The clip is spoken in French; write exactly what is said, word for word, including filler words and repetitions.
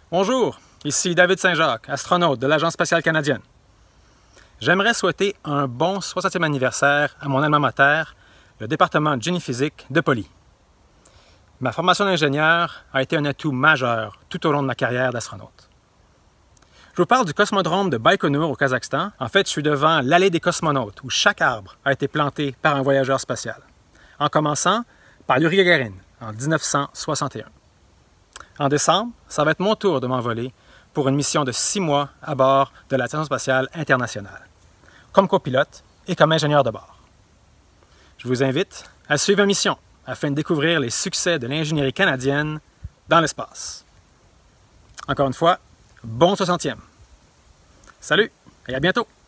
Bonjour, ici David Saint-Jacques, astronaute de l'Agence spatiale canadienne. J'aimerais souhaiter un bon soixantième anniversaire à mon alma mater, le département de génie physique de Poly. Ma formation d'ingénieur a été un atout majeur tout au long de ma carrière d'astronaute. Je vous parle du cosmodrome de Baïkonour au Kazakhstan. En fait, je suis devant l'allée des cosmonautes, où chaque arbre a été planté par un voyageur spatial, en commençant par Yuri Gagarin en mille neuf cent soixante et un. En décembre, ça va être mon tour de m'envoler pour une mission de six mois à bord de la Station spatiale internationale, comme copilote et comme ingénieur de bord. Je vous invite à suivre ma mission afin de découvrir les succès de l'ingénierie canadienne dans l'espace. Encore une fois, bon soixantième. Salut et à bientôt!